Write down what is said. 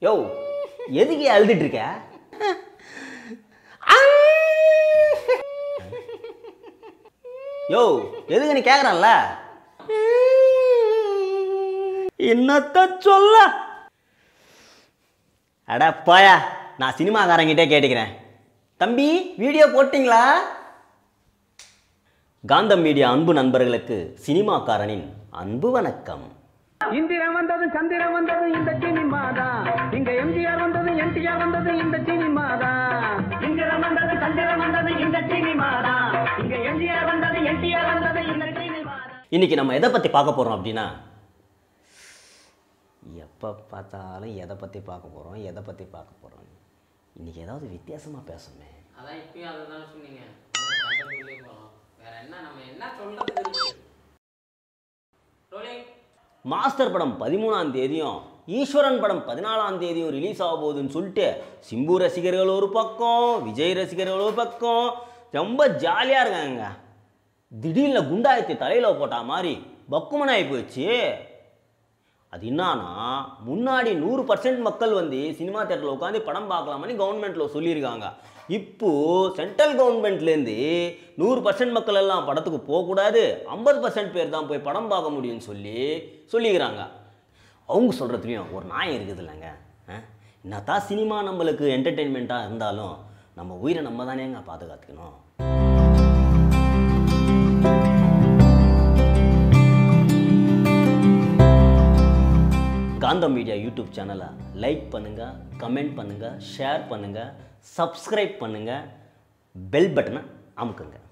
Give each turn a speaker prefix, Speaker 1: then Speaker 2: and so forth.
Speaker 1: யோ எதுக்கு அழுதுட்டு இருக்க? யோ எதுக்கு நீ கேக்குறான்ல? என்னத்த சொல்ல? அட போயா, நான் சினிமாக்காரங்கிட்டே கேட்டுக்கிறேன். தம்பி வீடியோ போட்டிங்களா? காந்தம் மீடியா அன்பு நண்பர்களுக்கு சினிமாக்காரனின் அன்பு வணக்கம்.
Speaker 2: இந்திரன் வந்தது சந்திரன் வந்தது இந்த சினிமாதான். இங்க எம்ஜிஆர் வந்தது என்டிஆர் வந்தது இந்த சினிமாதான். இந்திரன் வந்தது சந்திரன் வந்தது இந்த சினிமாதான். இங்க எம்ஜிஆர் வந்தது என்டிஆர் வந்தது இந்த சினிமாதான்.
Speaker 1: இன்னைக்கு நம்ம எதை பத்தி பார்க்க போறோம் அப்படின்னா, எப்போ பார்த்தாலும் எதை பற்றி பார்க்க போகிறோம். இன்றைக்கி ஏதாவது வித்தியாசமாக பேசுமே.
Speaker 3: அதான் இப்பயும் அதை தானே சொன்னீங்க. வேற என்ன நம்ம என்ன சொல்றது?
Speaker 1: மாஸ்டர் படம் 13ஆம் தேதியும் ஈஸ்வரன் படம் 14ஆம் தேதியும் ரிலீஸ் ஆக போகுதுன்னு சொல்லிட்டு சிம்பு ரசிகர்கள் ஒரு பக்கம், விஜய் ரசிகர்கள் ஒரு பக்கம் ரொம்ப ஜாலியாக இருக்காங்க. திடீர்னு குண்டாயத்தை தலையில் போட்டா மாதிரி பக்குமனாகி போயிடுச்சு. அது என்னன்னா, முன்னாடி 100% மக்கள் வந்து சினிமா தேட்டரில் உட்காந்து படம் பார்க்கலாமని கவர்மெண்ட்டில் சொல்லியிருக்காங்க. இப்போது சென்ட்ரல் கவர்மெண்ட்லேருந்து 100% மக்கள் எல்லாம் படத்துக்கு போகக்கூடாது, 50% பேர் தான் போய் படம் பார்க்க முடியும்னு சொல்லிக்கிறாங்க. அவங்க சொல்கிறதுலையும் ஒரு நியாயம் இருக்குது இல்லைங்க. என்னத்தான் சினிமா நம்மளுக்கு என்டர்டெயின்மெண்ட்டாக இருந்தாலும் நம்ம உயிரை நம்ம தானேங்க பாதுகாத்துக்கணும். காந்தம் மீடியா யூடியூப் சேனலை லைக் பண்ணுங்கள், கமெண்ட் பண்ணுங்கள், ஷேர் பண்ணுங்கள், சப்ஸ்கிரைப் பண்ணுங்கள், பெல் பட்டனை அமுக்குங்க.